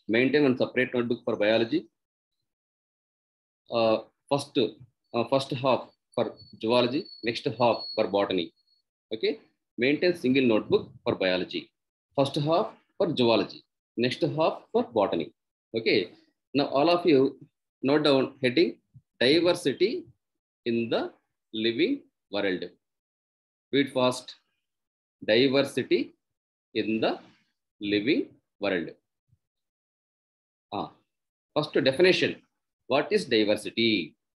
maintain one separate notebook for biology. Uh, first, first half for zoology, next half for botany. Okay, maintain single notebook for biology. First half for zoology, next half for botany. Okay, now all of you note down heading diversity in the living world. Read fast. Diversity in the living world. First definition. What is diversity?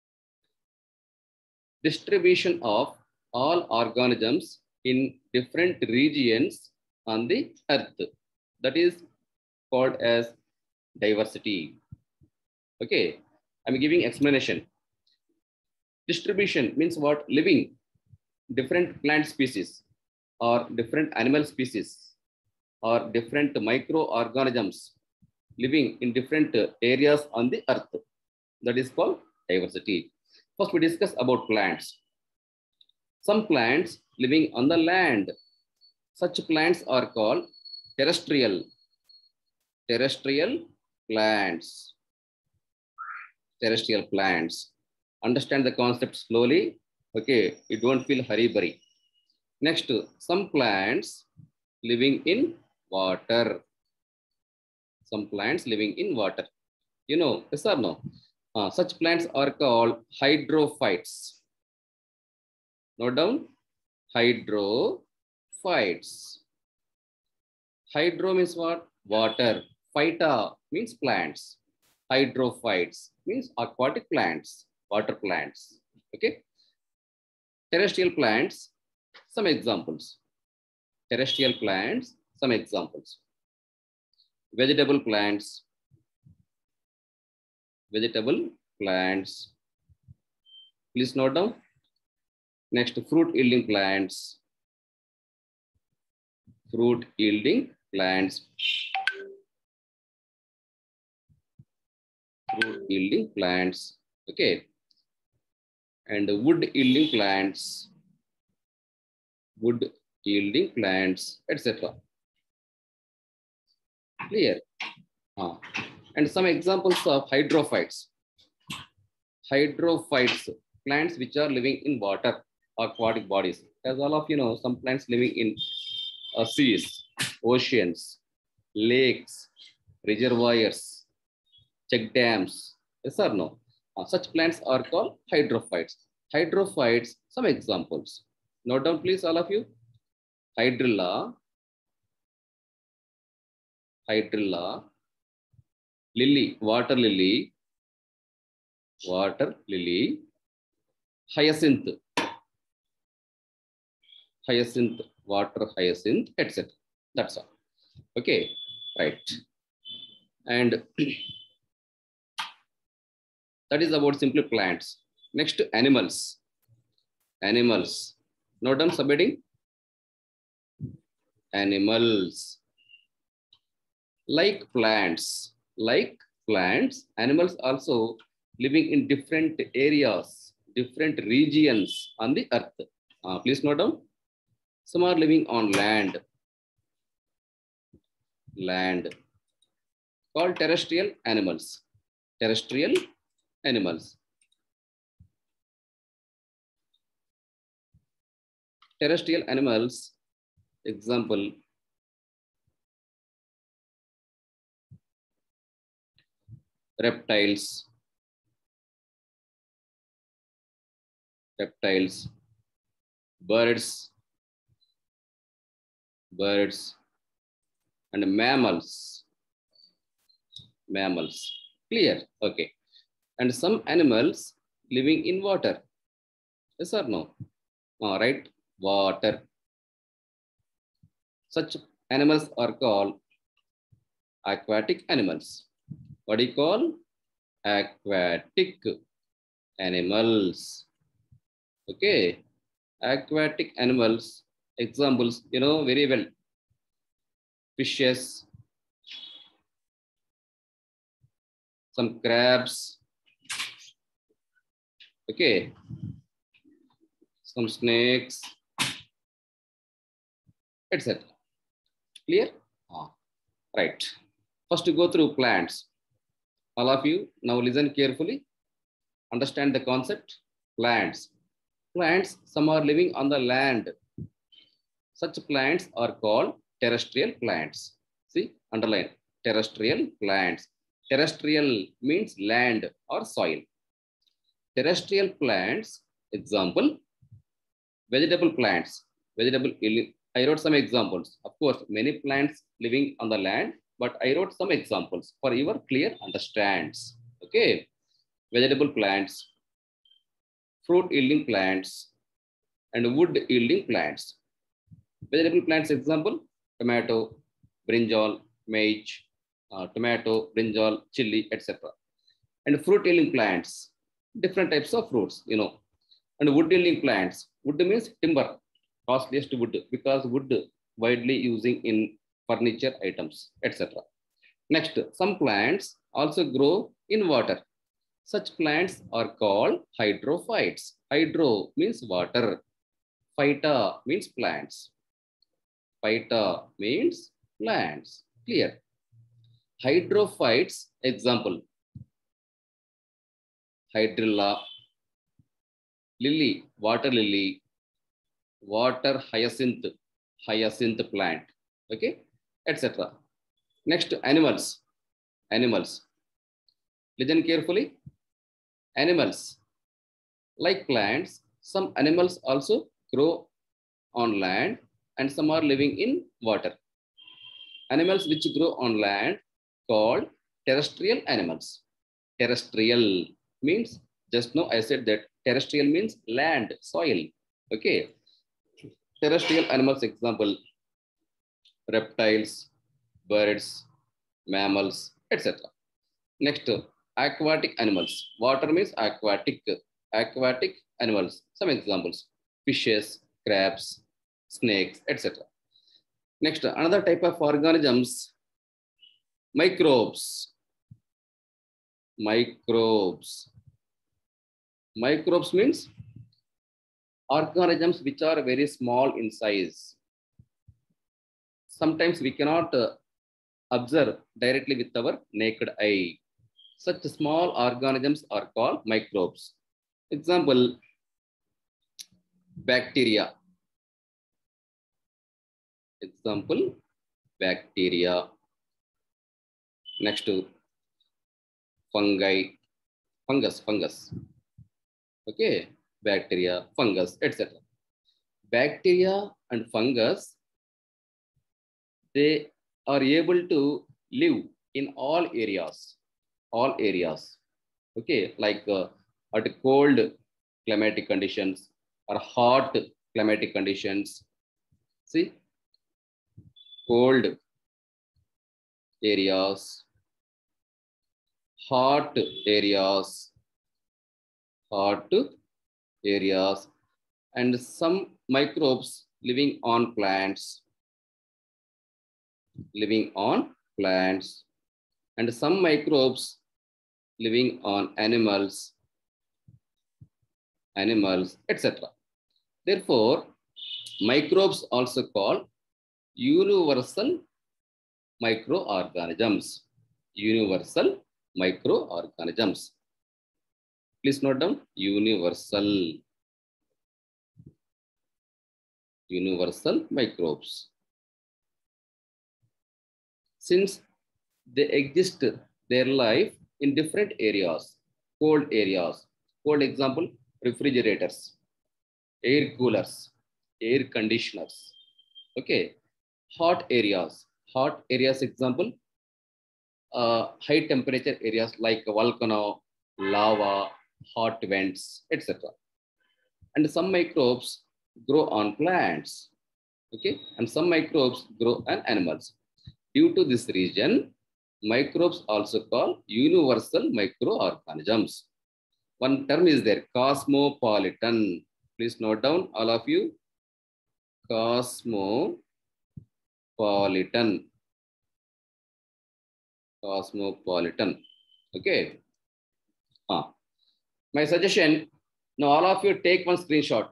Distribution of all organisms in different regions on the earth. That is called as diversity. Okay, I'm giving explanation. Distribution means what? Living different plant species or different animal species or different microorganisms living in different areas on the earth. That is called diversity. First, we discuss about plants. Some plants living on the land. Such plants are called terrestrial. Terrestrial plants. Terrestrial plants. Understand the concept slowly. Okay, you don't feel hurry-burry. Next, some plants living in water. Some plants living in water. You know, yes or no? Such plants are called hydrophytes. Note down, hydrophytes. Hydro means what? Water. Phyta means plants. Hydrophytes means aquatic plants, water plants. Okay. Terrestrial plants, some examples. Terrestrial plants, some examples. Vegetable plants. Vegetable plants. Please note down. Next, fruit yielding plants. Fruit yielding plants. Fruit yielding plants. Okay. And wood yielding plants. Wood yielding plants, etc. Clear? And some examples of hydrophytes. Hydrophytes, plants which are living in water, aquatic bodies. As all of you know, some plants living in seas, oceans, lakes, reservoirs, check dams. Yes or no? Such plants are called hydrophytes. Hydrophytes, some examples. Note down, please, all of you. Hydrilla, hydrilla, lily, water lily, hyacinth, hyacinth, water hyacinth, etc. That's all. Okay, right. And that is about simple plants. Next, animals. Animals. Note down subheading. Animals. Like plants, animals also living in different areas, different regions on the earth. Please note down. Some are living on land. Land. Called terrestrial animals. Terrestrial animals. Terrestrial animals, example, reptiles, birds, and mammals. Clear? Okay. And some animals living in water. Yes or no? Right? Water. Such animals are called aquatic animals. What do you call? Aquatic animals. Okay. Aquatic animals, examples, you know very well. Fishes, some crabs, okay, some snakes, etc. Clear? Right. First, go through plants. All of you now listen carefully. Understand the concept. Plants. Plants, some are living on the land. Such plants are called terrestrial plants. See, underline terrestrial plants. Terrestrial means land or soil. Terrestrial plants, example, vegetable plants. I wrote some examples. Of course, many plants living on the land, but I wrote some examples for your clear understands. Okay, vegetable plants, fruit yielding plants, and wood yielding plants. Vegetable plants example, tomato, brinjal, maize, tomato, brinjal, chili, etc. And fruit yielding plants, different types of fruits, you know. And wood yielding plants, wood means timber, costliest wood, because wood widely using in furniture items, etc. Next, some plants also grow in water. Such plants are called hydrophytes. Hydro means water. Phyta means plants. Phyta means plants. Clear? Hydrophytes, example, hydrilla, lily, water hyacinth plant, okay, etc. Next, animals. Listen carefully. Animals, like plants, some animals also grow on land and some are living in water. Animals which grow on land called terrestrial animals. Terrestrial means, just now I said that terrestrial means land, soil. Okay. Terrestrial animals example, reptiles, birds, mammals, etc. Next, aquatic animals. Water means aquatic. Aquatic animals. Some examples, fishes, crabs, snakes, etc. Next, another type of organisms, microbes. Microbes means organisms which are very small in size. Sometimes we cannot observe directly with our naked eye. Such small organisms are called microbes. Example, bacteria. Example, bacteria. Next to fungi, fungus. Okay, bacteria, fungus, etc. Bacteria and fungus, they are able to live in all areas. Okay, like at cold climatic conditions or hot climatic conditions. See, cold areas, hot areas, and some microbes living on plants, and some microbes living on animals, etc. Therefore, microbes also called universal microorganisms. Please note down universal microbes. Since they exist their life in different areas, cold example, refrigerators, air coolers, air conditioners. Okay, hot areas example, high temperature areas like volcano, lava, hot vents, etc. And some microbes grow on plants, okay, and some microbes grow on animals. Due to this reason, microbes also called universal microorganisms. One term is there, cosmopolitan. Please note down, all of you. Cosmopolitan. Okay. My suggestion, now all of you take one screenshot.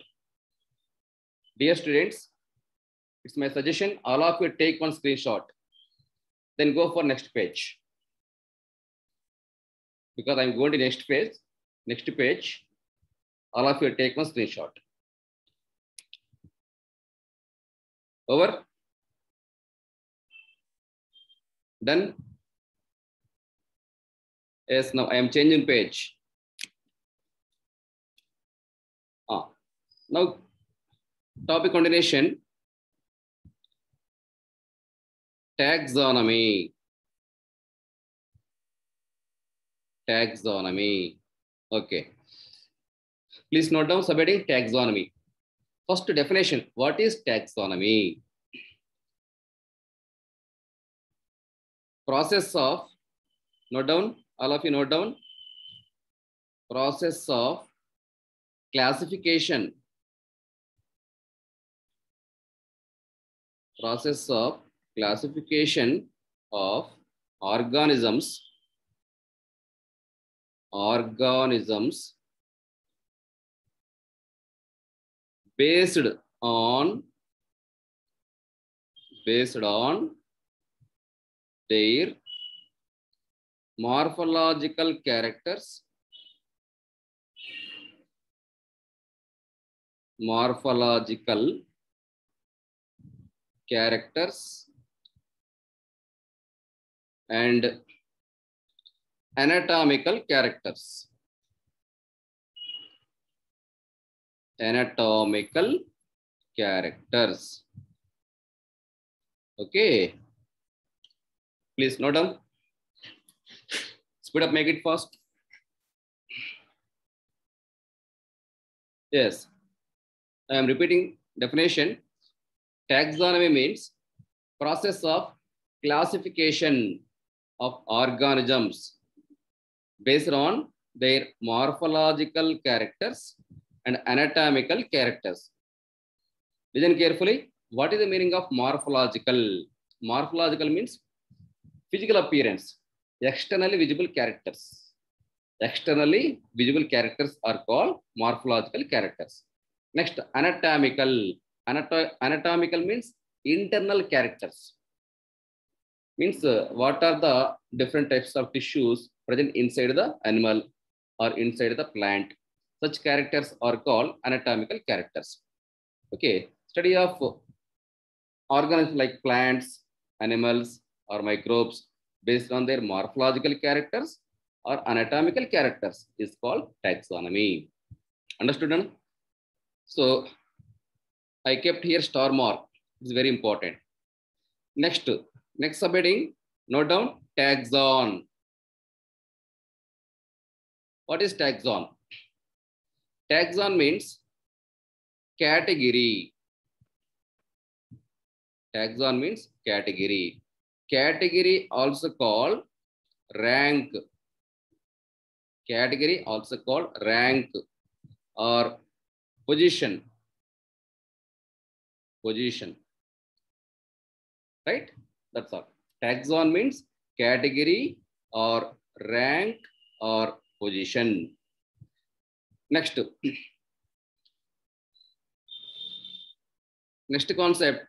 Dear students, it's my suggestion, all of you take one screenshot. then go for next page. Because I'm going to next page. Next page, all of you take one screenshot. Over. Done. Yes, now I am changing page. Now, topic continuation. Taxonomy. Taxonomy. Okay. Please note down subheading taxonomy. First definition. What is taxonomy? Process of, note down, all of you note down. Process of classification. Process of classification of organisms based on their morphological characters, and anatomical characters. Okay. Please note down. Speed up, make it fast. Yes. I am repeating definition. Taxonomy means process of classification of organisms based on their morphological characters and anatomical characters. Listen carefully. What is the meaning of morphological? Morphological means physical appearance, externally visible characters. Externally visible characters are called morphological characters. Next, anatomical. Anatomical means internal characters. Means what are the different types of tissues present inside the animal or inside the plant. Such characters are called anatomical characters. Okay, study of organisms like plants, animals, or microbes based on their morphological characters or anatomical characters is called taxonomy. Understood? So I kept here star mark. It's very important. Next subheading, note down taxon. What is taxon? Taxon means category. Taxon means category. Category also called rank. Category also called rank or position. Position. Right? That's all. Taxon means category or rank or position. Next. Next concept.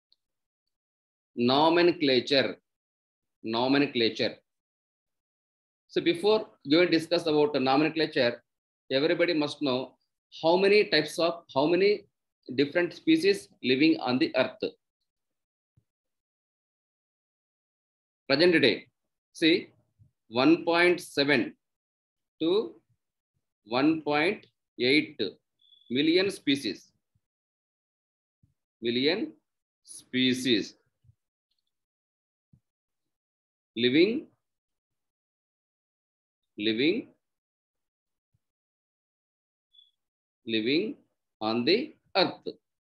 Nomenclature. Nomenclature. So before going to discuss about the nomenclature, everybody must know how many different species living on the earth. Present day, see 1.7 to 1.8 million species. Living on the earth.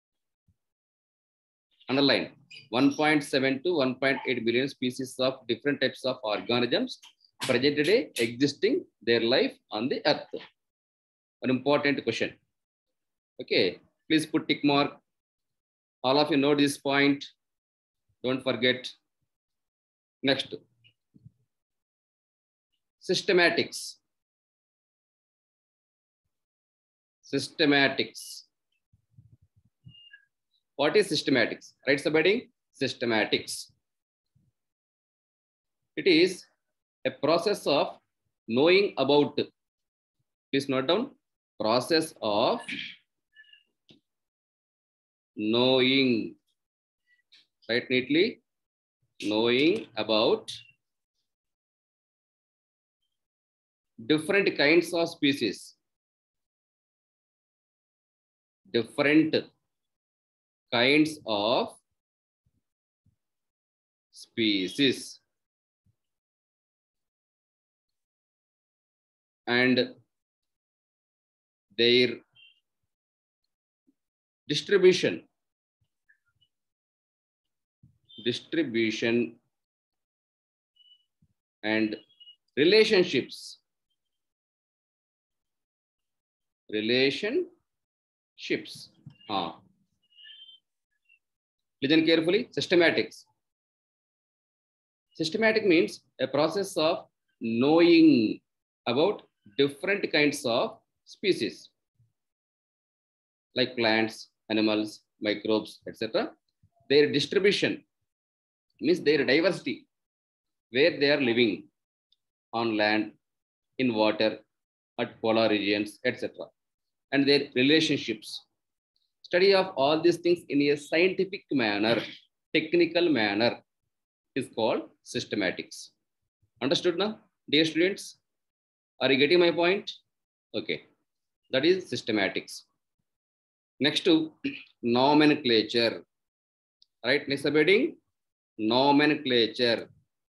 Underline 1.7 to 1.8 billion species of different types of organisms present today existing their life on the earth. An important question. Okay, please put tick mark. All of you know this point. Don't forget. Next. Systematics. Systematics. What is systematics? Right, subheading? Systematics. It is a process of knowing about. Please note down. Process of knowing. Write neatly. Knowing about different kinds of species. Different kinds of species. And their distribution and relationships. Listen carefully. Systematics. Systematic means a process of knowing about different kinds of species like plants, animals, microbes, etc. Their distribution means their diversity, where they are living on land, in water, at polar regions, etc. And their relationships. Study of all these things in a scientific manner, technical manner is called systematics. Understood now, dear students? Are you getting my point? Okay, that is systematics. Next to nomenclature. Right, next subheading, nomenclature.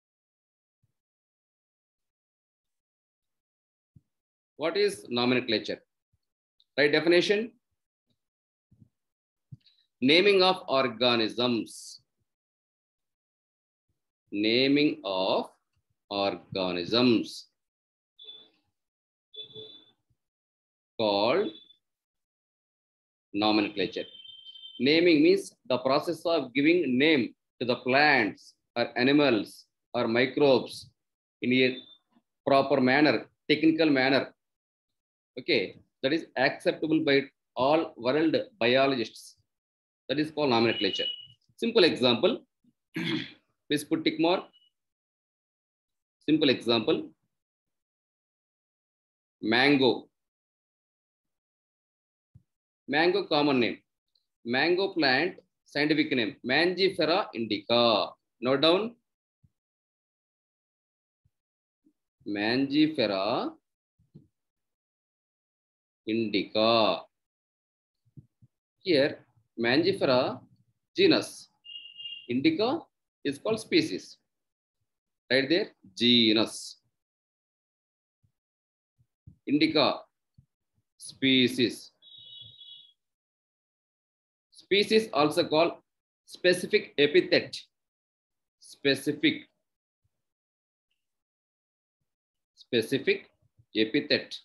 What is nomenclature? Right definition? Naming of organisms. Naming of organisms called nomenclature. Naming means the process of giving name to the plants or animals or microbes in a proper manner, technical manner. Okay, that is acceptable by all world biologists. That is called nomenclature. Simple example. Please put tick mark. Simple example. Mango. Mango common name. Mango plant scientific name. Mangifera indica. Note down. Mangifera indica. Here, Mangifera genus. Indica is called species. Right there, genus. Indica, species. Species also called specific epithet. Specific epithet.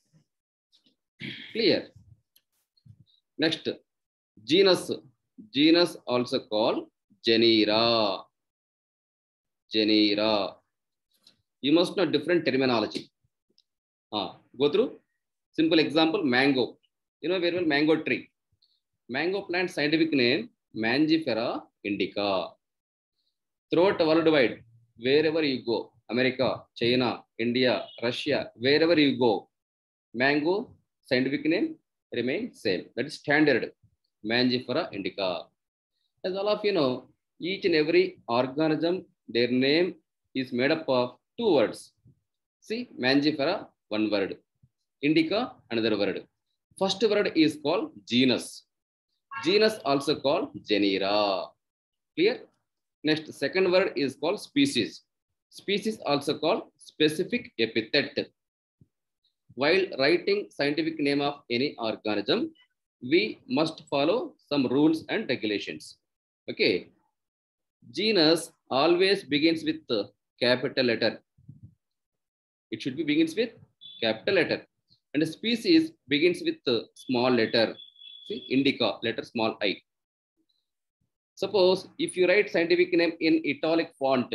Clear? Next, genus. Genus also called genera. Genera. You must know different terminology. Go through. Simple example, mango. You know very well mango tree. Mango plant scientific name, Mangifera indica. Throughout worldwide, wherever you go, America, China, India, Russia, wherever you go, mango scientific name remains same. That is standard, Mangifera indica. As all of you know, each and every organism, their name is made up of two words. See, Mangifera, one word. Indica, another word. First word is called genus. Genus also called genera. Clear? Next, second word is called species. Species also called specific epithet. While writing scientific name of any organism, we must follow some rules and regulations. Okay. Genus always begins with capital letter. It should be begins with capital letter. And species begins with small letter. See, indica, letter small I. Suppose if you write scientific name in italic font,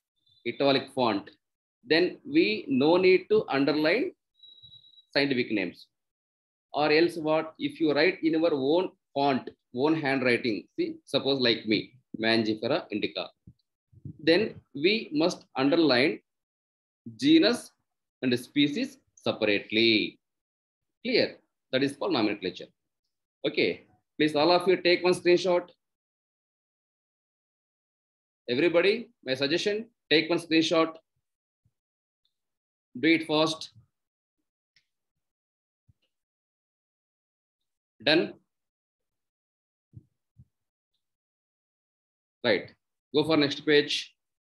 then we no need to underline scientific names. Or else what, if you write in your own font, own handwriting, see, suppose like me, Mangifera indica. then we must underline genus and species separately. Clear? That is called nomenclature. Okay, please all of you take one screenshot. Everybody, my suggestion, take one screenshot. Do it fast. Done. Right. Go for next page.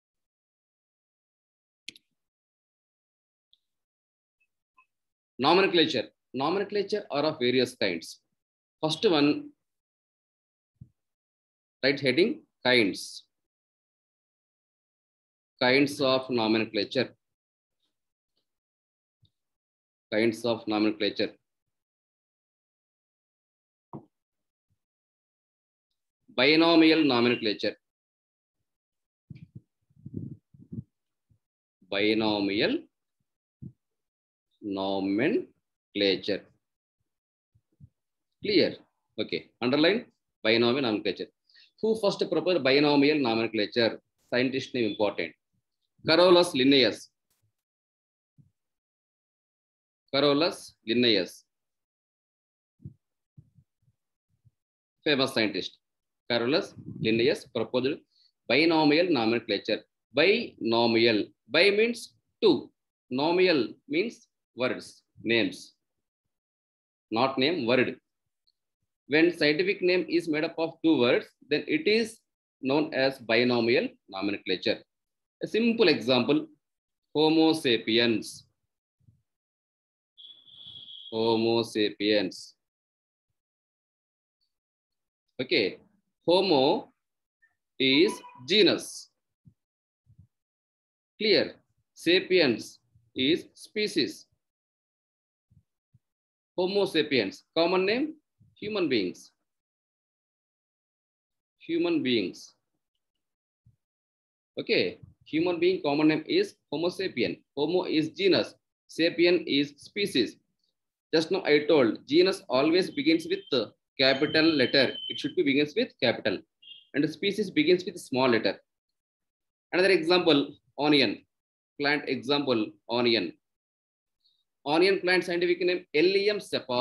Nomenclature. Nomenclature are of various kinds. First one, right heading, kinds. Kinds of nomenclature. Kinds of nomenclature. Binomial nomenclature. Binomial nomenclature. Clear? Okay. Underline binomial nomenclature. Who first proposed binomial nomenclature? Scientist name important. Carolus Linnaeus. Carolus Linnaeus. Famous scientist. Carolus Linnaeus proposed binomial nomenclature. Binomial. Bi means two. Nomial means words, names. Not name, word. When scientific name is made up of two words, then it is known as binomial nomenclature. A simple example, Homo sapiens. Homo sapiens. Okay, Homo is genus. Clear? Sapiens is species. Homo sapiens, common name, human beings. Human beings. Okay, human being common name is Homo sapien. Homo is genus, sapien is species. Just now I told genus always begins with the capital letter. It should be begins with capital, and species begins with small letter. Another example, onion. Plant example, onion. Onion plant scientific name Allium cepa.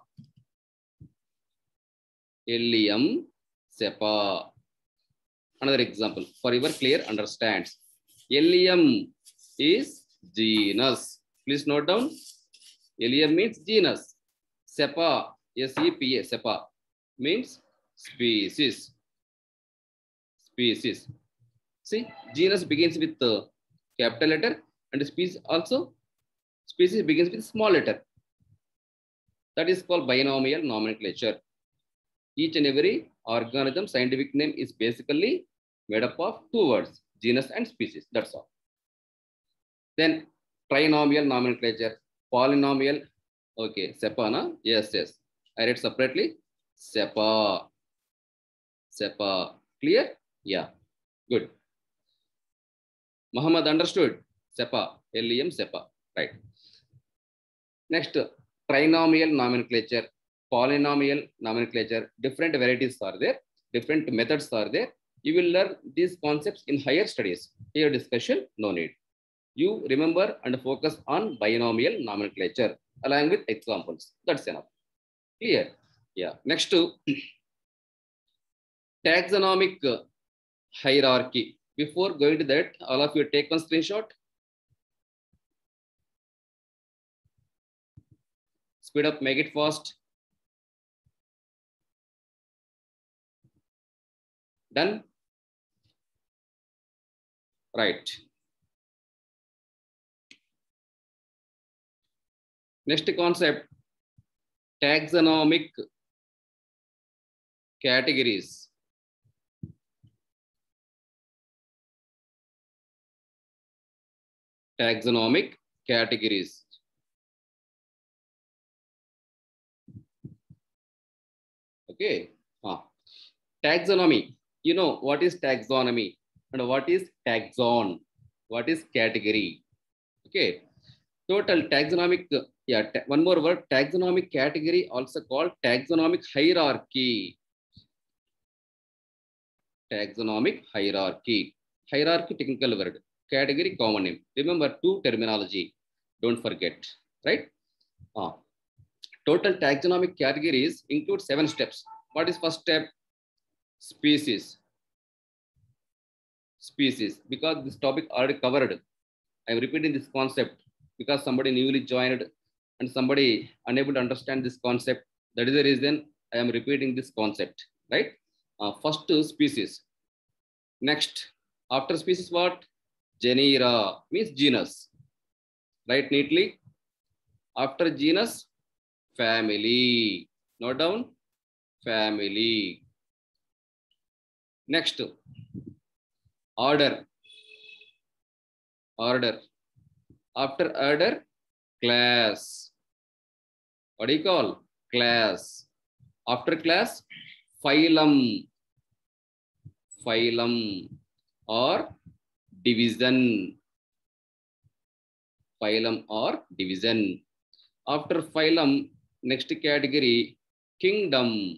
Allium cepa. Another example for your clear understands. Allium is genus. Please note down. Allium means genus. Cepa, S-E-P-A, cepa means species. Species. See, genus begins with the capital letter, and species also. Species begins with small letter. That is called binomial nomenclature. Each and every organism scientific name is basically made up of two words, genus and species. That's all. Then trinomial nomenclature, polynomial. Okay, sepa, na? Yes, yes. I read separately. Sepa. Sepa. Clear? Yeah. Good. Muhammad understood? Sepa. L-E-M, sepa. Right. Next, trinomial nomenclature, polynomial nomenclature. Different varieties are there. Different methods are there. You will learn these concepts in higher studies. Here discussion, no need. You remember and focus on binomial nomenclature along with examples. That's enough. Clear? Yeah. Next to taxonomic hierarchy. Before going to that, all of you take one screenshot. Speed up, make it fast. Done? Right. Next concept, taxonomic categories. Taxonomic categories. Okay. Taxonomy. You know what is taxonomy and what is taxon? What is category? Okay. Total taxonomic. Yeah. One more word. Taxonomic category, also called taxonomic hierarchy. Taxonomic hierarchy. hierarchy technical word, category common name. Remember two terminology. Don't forget, right? Total taxonomic categories include 7 steps. What is first step? Species. Species. Because this topic already covered, I am repeating this concept because somebody newly joined and somebody unable to understand this concept. That is the reason I am repeating this concept, right? First species. Next, after species, what? Genera means genus. Write neatly. After genus, family. Note down, family. Next, order. Order. After order, class. What do you call? Class. After class, phylum. Phylum or division. Phylum or division. After phylum, next category, kingdom.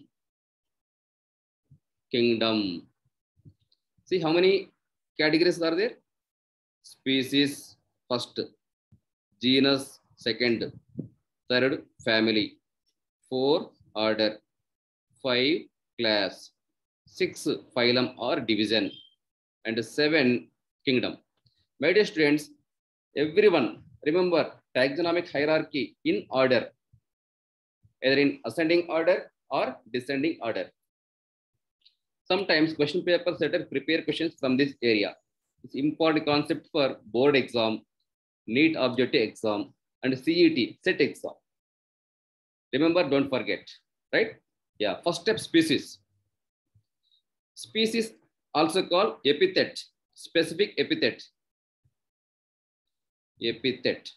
Kingdom. See how many categories are there? Species first, genus second, third family, 4 order, 5 class, 6 phylum or division, and 7 kingdom. My dear students, everyone remember taxonomic hierarchy in order, either in ascending order or descending order. Sometimes question paper setter prepare questions from this area. It's important concept for board exam, NEET objective exam, and CET set exam. Remember, don't forget, right? Yeah, first step, species. Species also called epithet, specific epithet. Epithet.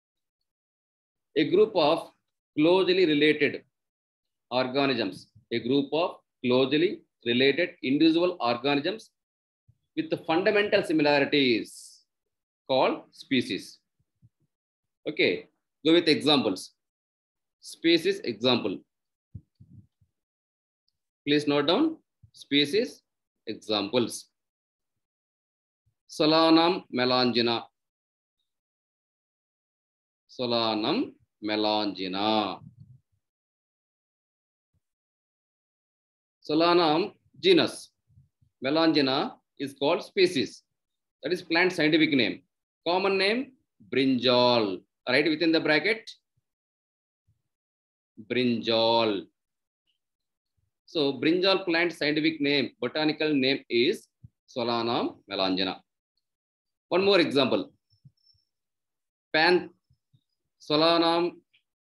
A group of closely related organisms. A group of closely related individual organisms with the fundamental similarities called species. Okay, go with examples. Species example. Please note down species examples. Solanum melongena. Solanum melongena. Solanum genus. Melongena is called species. That is plant scientific name. Common name, brinjal. Right within the bracket, brinjal. So brinjal plant scientific name, botanical name is Solanum melongena. One more example. Solanum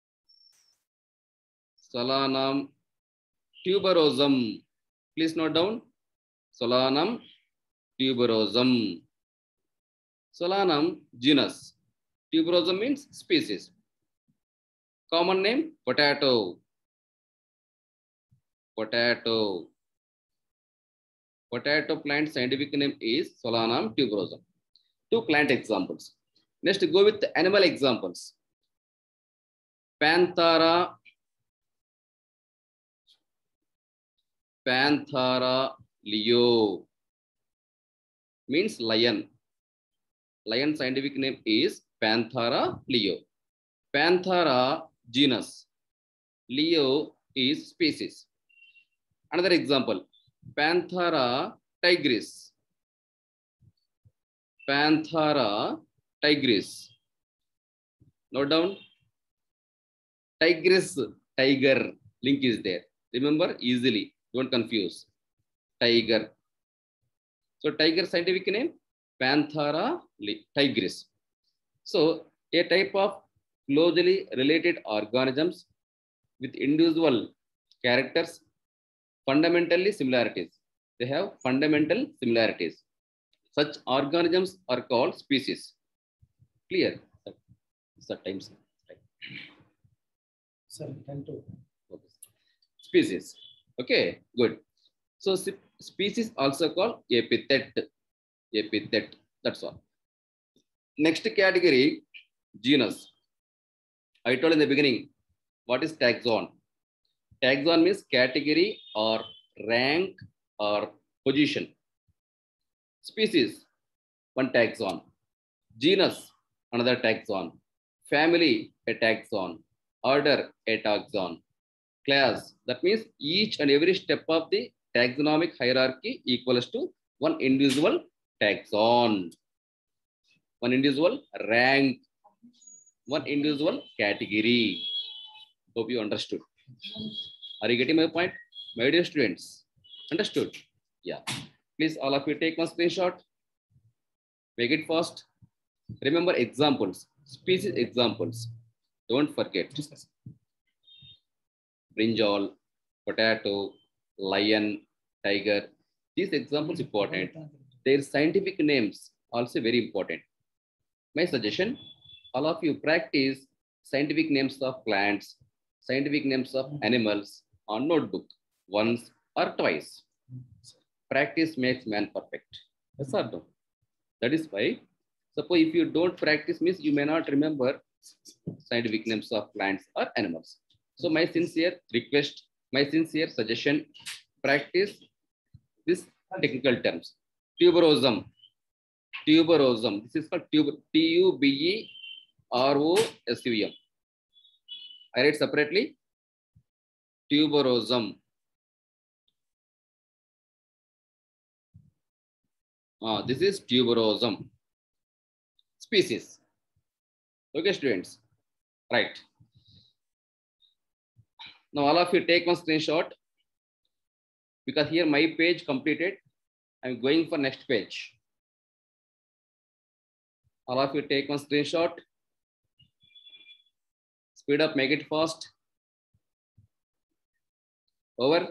tuberosum. Please note down. Solanum tuberosum. Solanum genus. Tuberosum means species. Common name, potato. Potato. Potato plant scientific name is Solanum tuberosum. 2 plant examples. Next, go with the animal examples. Panthera leo means lion. Lion scientific name is Panthera leo. Panthera genus. Leo is species. Another example, Panthera tigris. Panthera tigris. Note down. Tigris, tiger, link is there. Remember easily, don't confuse. Tiger. So tiger scientific name, Panthera tigris. So a type of closely related organisms with individual characters, fundamentally similarities. They have fundamental similarities. Such organisms are called species. Clear? Sir, time, sir. Right. Sir, 10 to. Okay. Species. Okay, good. So species also called epithet. Epithet. That's all. Next category, genus. I told in the beginning, what is taxon? Taxon means category or rank or position. Species one taxon. Genus, another taxon. Family, a taxon. Order, a taxon. Class, that means each and every step of the taxonomic hierarchy equals to one individual taxon, one individual rank, one individual category. Hope you understood. Are you getting my point, my dear students? Understood? Yeah. Please, all of you take one screenshot. Make it fast. Remember examples, species examples. Don't forget. Brinjal, potato, lion, tiger. These examples important. Their scientific names also very important. My suggestion, all of you practice scientific names of plants, scientific names of animals on notebook once or twice. Practice makes man perfect. Yes or no? That is why, suppose if you don't practice means you may not remember scientific names of plants or animals. So my sincere request, my sincere suggestion, practice this technical terms. Tuberosum. Tuberosum. This is called Tuberosum. I read separately. Tuberosum. This is tuberosum species. Okay, students. Right. Now all of you take one screenshot because here my page completed. I'm going for next page. All of you take one screenshot. Speed up, make it fast. Over.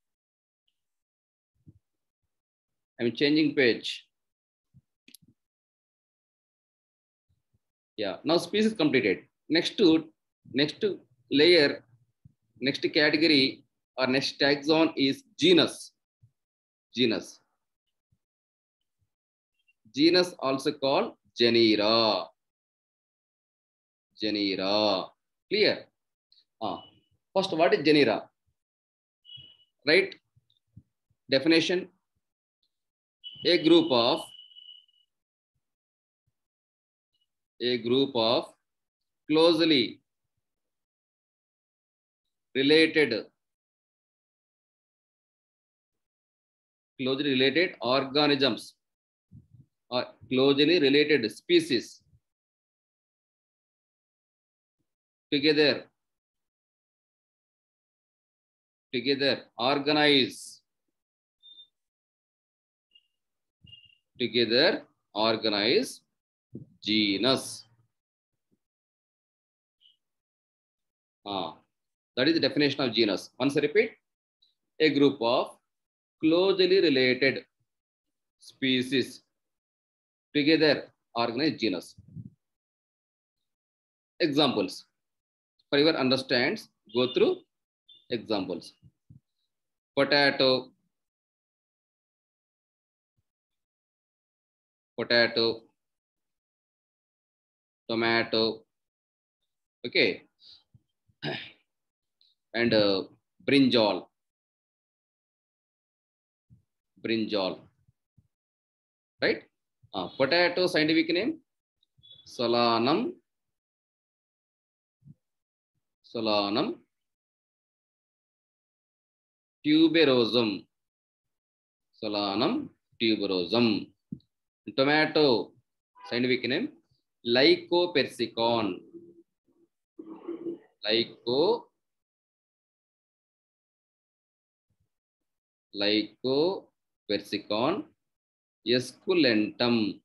I'm changing page. Yeah, now species completed. Next layer, next category or next taxon is genus. Genus. Genus also called genera. Genera. Clear? First, what is genera? Right? Definition. A group of closely related organisms or closely related species together organize genus. That is the definition of genus. Once I repeat, a group of closely related species together organize genus. Examples. For your understands, go through examples. Potato, tomato, okay, and brinjal, right? Potato scientific name, Solanum tuberosum. Solanum tuberosum. Tomato scientific name, Lycopersicon. Lycopersicon esculentum.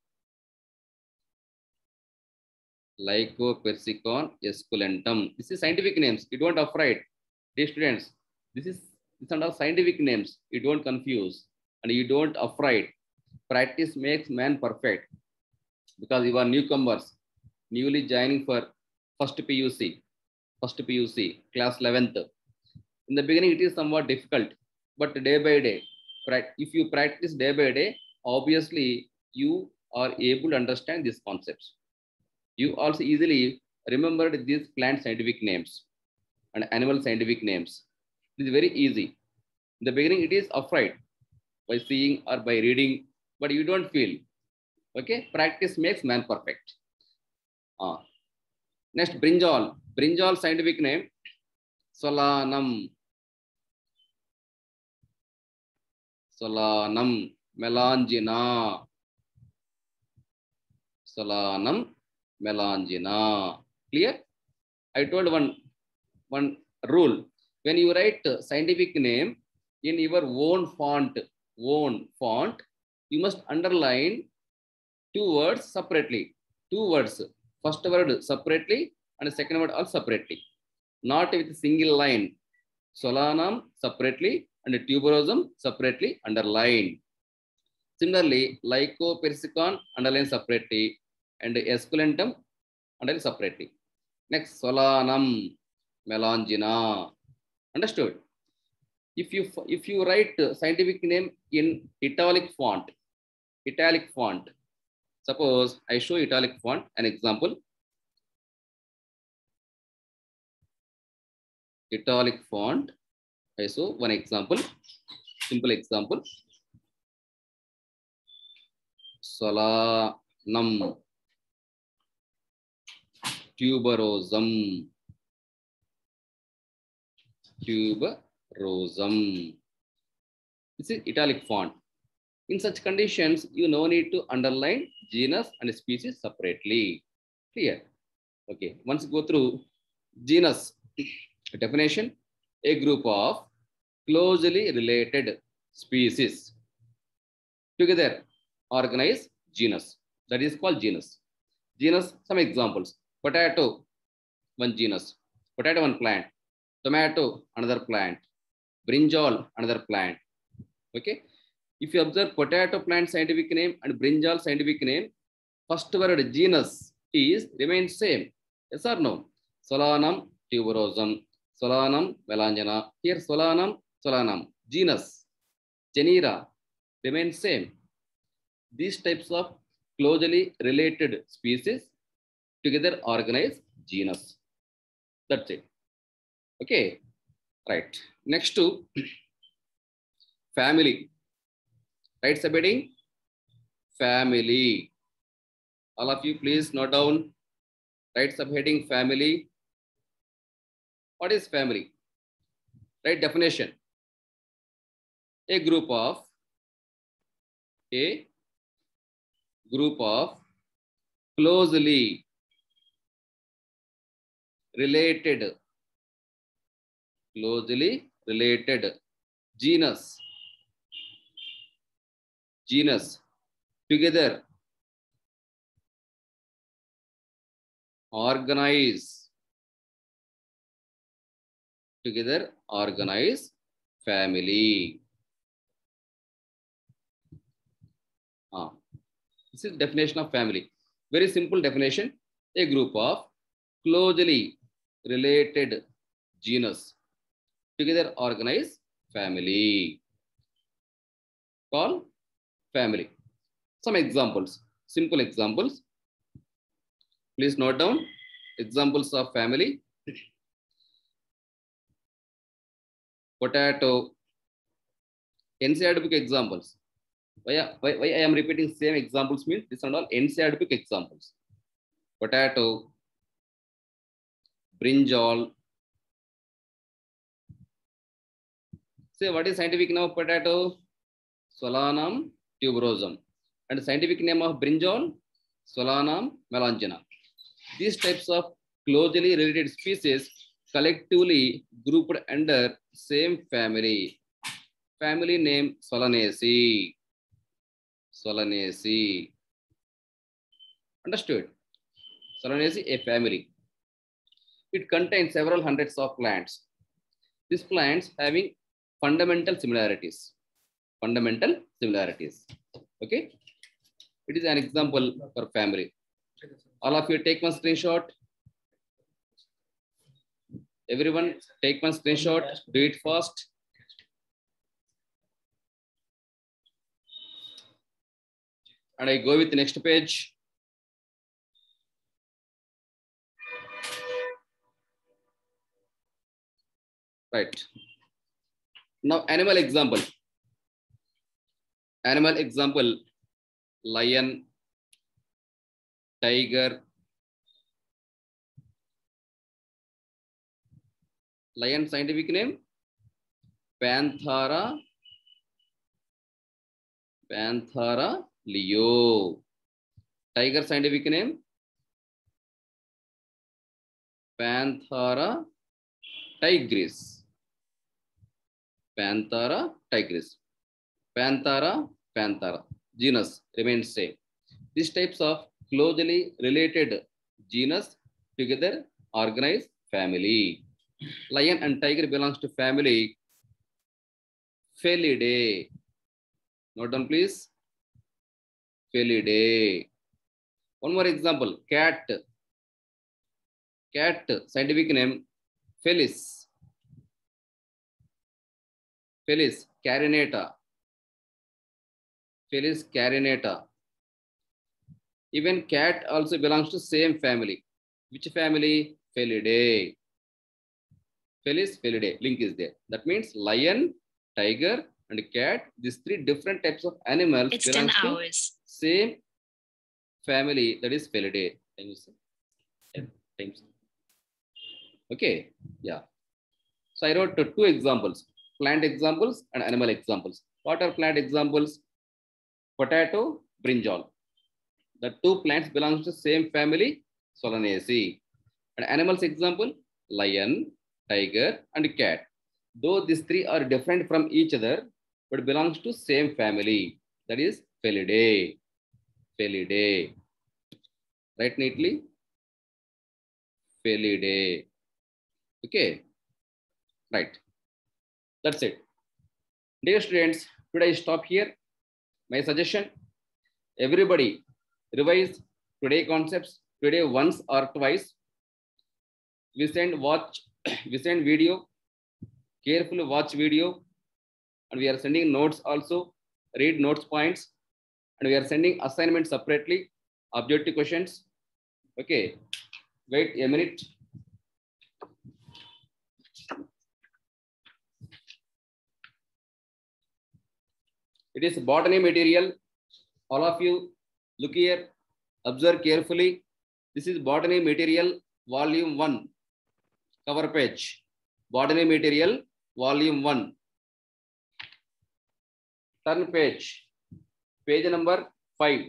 Lycopersicon esculentum. This is scientific names. You don't afraid. Dear students, these are scientific names. You don't confuse and you don't afraid. Practice makes man perfect. Because you are newcomers, newly joining for first PUC, class 11th. In the beginning, it is somewhat difficult, but day by day, if you practice day by day, obviously you are able to understand these concepts. You also easily remembered these plant scientific names and animal scientific names. It is very easy. In the beginning, it is afraid by seeing or by reading, but you don't feel. Okay, practice makes man perfect. Next, brinjal. Brinjal scientific name, Solanum. Solanum melangina. Solanum melangina. Clear? I told one rule. When you write scientific name in your own font, you must underline two words separately. Two words. First word separately and the second word also separately. Not with a single line. Solanum separately and tuberosum separately underlined. Similarly, lycopersicon underlined separately and esculentum underlined separately. Next, Solanum melangina. Understood? If you write scientific name in italic font, suppose I show italic font, an example. Italic font, I show one example, simple example. Solanum tuberosum. This is italic font. In such conditions, you no need to underline genus and species separately. Clear? Okay. Once you go through genus definition, a group of closely related species together organize genus. That is called genus. Genus, some examples. Potato, one genus. Potato, one plant. Tomato, another plant. Brinjal, another plant. Okay. If you observe potato plant scientific name and brinjal scientific name, first word genus is remains same. Yes or no? Solanum tuberosum, Solanum melangina. Here Solanum. Genus, genera remains same. These types of closely related species together organize genus. That's it. Okay. Right. Next to family. Right, subheading? Family. All of you, please note down. Right, subheading family. What is family? Right, definition. A group of closely related genus together organize family. This is definition of family. Very simple definition. A group of closely related genus together organize family. Call family. Some examples, simple examples. Please note down examples of family. Potato. NCERT book examples. Why I am repeating same examples means this are all NCERT book examples. Potato, brinjal. Say what is scientific name of potato? Solanum tuberosum. And scientific name of brinjal? Solanum melangina. These types of closely related species collectively grouped under same family. Family name Solanaceae. Understood? Solanaceae, a family. It contains several hundreds of plants. These plants having fundamental similarities. Okay? It is an example for family. All of you take one screenshot. Everyone take one screenshot. Do it fast. And I go with the next page. Right. Now, animal example. Lion, tiger. Lion scientific name Panthera leo. Tiger scientific name Panthera tigris. Panthera tigris. Panthera. Genus remains same. These types of closely related genus together organize family. Lion and tiger belongs to family Felidae. Note down, please. Felidae. One more example. Cat. Cat scientific name Felis. Felis carinata. Felis carinata. Even cat also belongs to same family. Which family? Felidae. Felis, Felidae. Link is there. That means lion, tiger, and cat. These three different types of animals belong to same family. That is Felidae. Can you see? 10 times. Okay. Yeah. So I wrote two examples: plant examples and animal examples. What are plant examples? Potato, brinjal. The two plants belong to same family, Solanaceae. And animals example, lion, tiger, and cat. Though these three are different from each other, but belongs to same family. That is Felidae. Felidae. Write neatly. Felidae. Okay. Right. That's it. Dear students, today I stop here. My suggestion, everybody revise today concepts today once or twice. We send video, carefully watch video, and we are sending notes also, read notes points, and we are sending assignments separately, objective questions. Okay, wait a minute. It is botany material. All of you look here, observe carefully. This is botany material, volume 1, cover page. Botany material, volume 1. Turn page. Page number 5.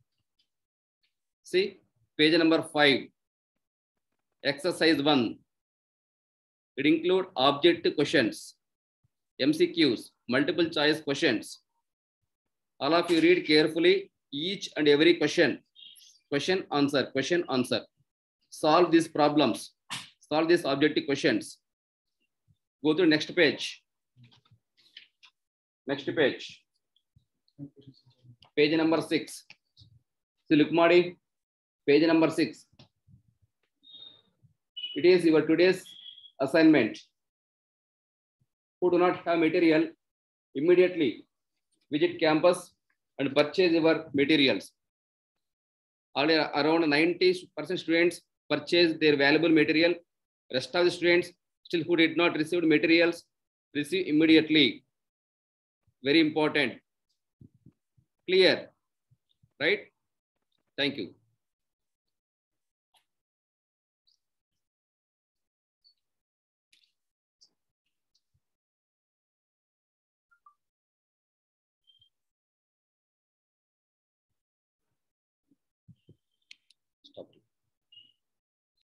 See, page number 5. Exercise 1. It includes objective questions, MCQs, multiple choice questions. All of you read carefully each and every question. Question, answer. Solve these problems. Solve these objective questions. Go to next page. Next page. Page number 6. See, look, Madi. Page number 6. It is your today's assignment. Who do not have material, immediately visit campus and purchase your materials. Already around 90% students purchase their valuable material. Rest of the students still who did not receive materials, receive immediately. Very important. Clear, right? Thank you.